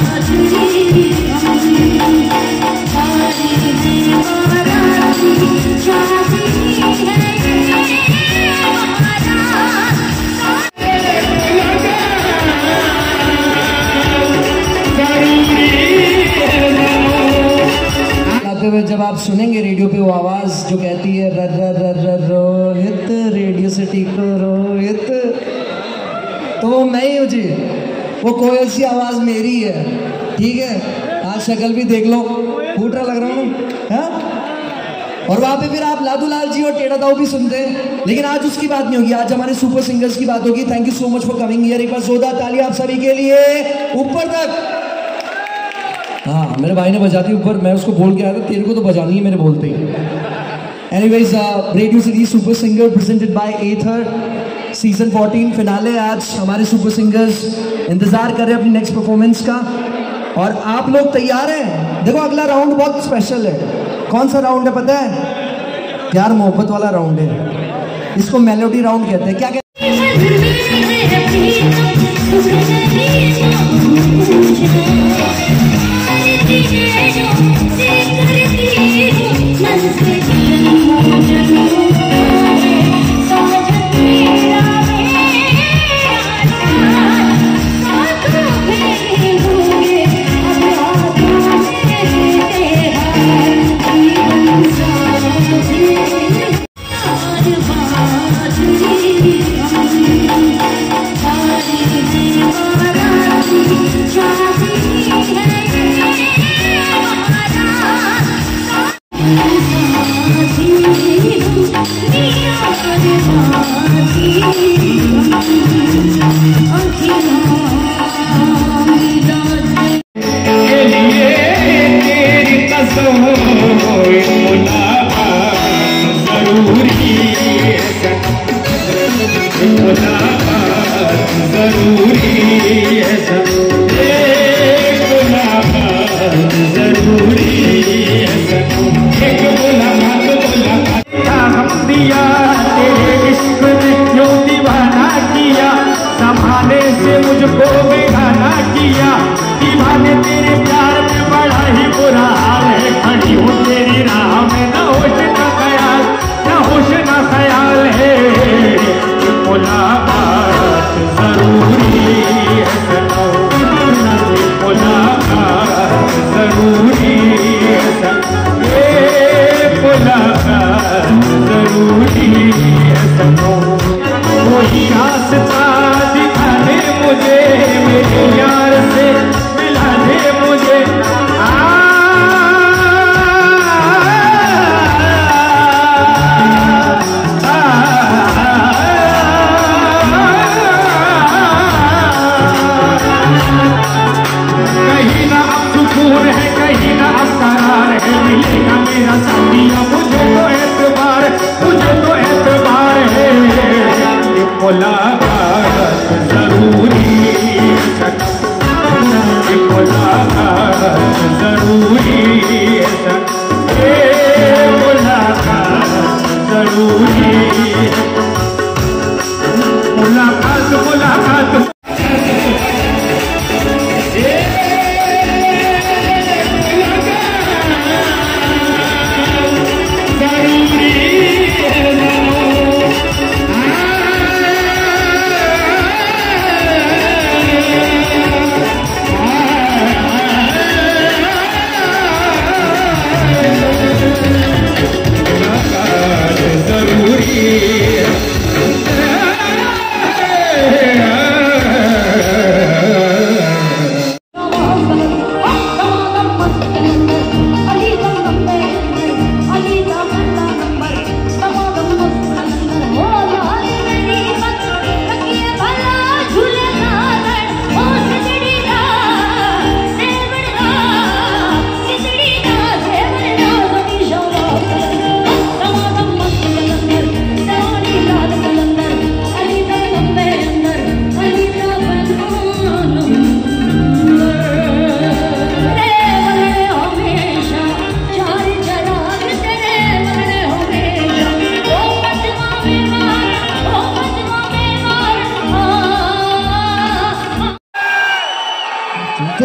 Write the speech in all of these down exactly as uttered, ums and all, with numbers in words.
जब आप सुनेंगे रेडियो पे वो आवाज जो कहती है र र र र रोहित रेडियो सिटी को रोहित, तो वो मैं ही हूँ जी, वो कोयल सी आवाज मेरी है। ठीक है, आज शक्ल भी देख लो, फूट रहा लग रहा हूँ हाँ? और वहाँ पे फिर आप लादू लाल जी और टेढ़ा दाऊ भी सुनते हैं, लेकिन आज उसकी बात नहीं होगी, आज हमारे सुपर सिंगर्स की बात होगी। Thank you so much for coming here. एक बार जोरदार ताली आप सभी के लिए, ऊपर तक। हाँ, मेरे भाई ने बजा दी ऊपर, मैं उसको बोल के आया था तेरे को तो बजानी है मेरे बोलते ही। Anyways, radio city super singer presented by Ather season fourteen finale. आज हमारे सुपर सिंगर्स इंतजार कर रहे हैं अपनी नेक्स्ट परफॉर्मेंस का, और आप लोग तैयार हैं? देखो अगला राउंड बहुत स्पेशल है। कौन सा राउंड है पता है? प्यार मोहब्बत वाला राउंड है, इसको मेलोडी राउंड कहते हैं। क्या कहते मुलाकात जरूरी है।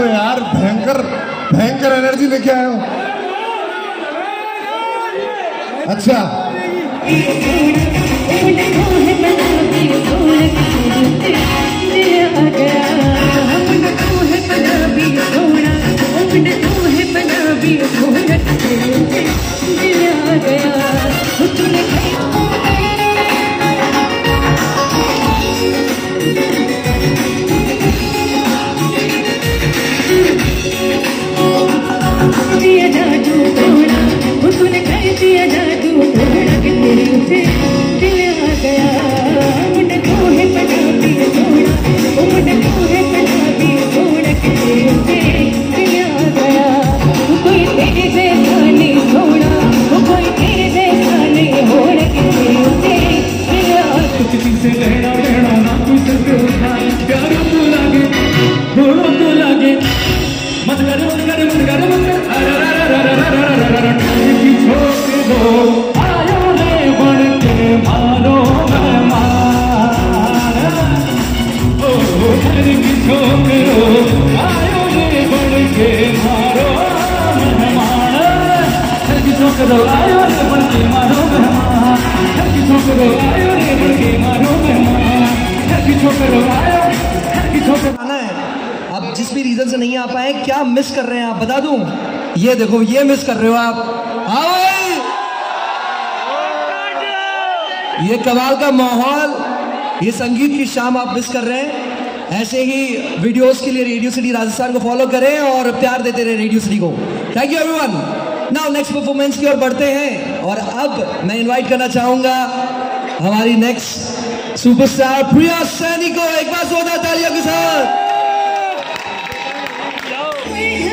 यार, भयंकर भयंकर एनर्जी लेके आए हो। अच्छा दिया जादू थोड़ा, वो तूने कर दिया जादू थोड़ा कि तेरे उसे दिल आ गया। मुझे तो है बना दिया थोड़ा, वो मुझे तो है बना दिया थोड़ा कि तेरे उसे दिल आ गया। वो कोई तेरे जैसा नहीं थोड़ा, वो कोई तेरे जैसा नहीं हो रहा कि तेरे उसे दिल आ गया। किसी से लेना देना ना कुछ होता, प्यार तो लागे थोड़ा तो लागे, मत कर मत कर मत कर मत कर छोड़ दो आयो ने बन के मारो मेहमान। ओ घर की छोड़ दो आयो ने बन के मारो मेहमान। घर की छोड़ दो आयो ने बन के मारो मेहमान। घर की छोड़ दो आयो ने बन के मारो मेहमान। घर की छोड़ दो आयो घर की छोड़ आना है। आप जिस भी रीजन से नहीं आ पाए, क्या मिस कर रहे हैं आप बता दूं? ये देखो, ये मिस कर रहे हो आप। हाँ भाई, ये कमाल का माहौल, ये संगीत की शाम आप मिस कर रहे हैं। ऐसे ही वीडियोस के लिए रेडियो सिटी राजस्थान को फॉलो करें और प्यार देते रहे रेडियो सिटी को। Thank you everyone. Now next performance की ओर बढ़ते हैं और अब मैं इनवाइट करना चाहूंगा हमारी नेक्स्ट सुपरस्टार प्रिया सैनी को। एक बार जोरदार तालियों के साथ।